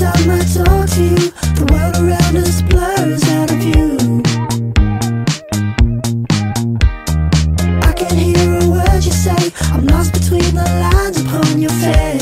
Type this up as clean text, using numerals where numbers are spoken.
time I talk to you, the world around us blurs out of view. I can't hear a word you say, I'm lost between the lines upon your face.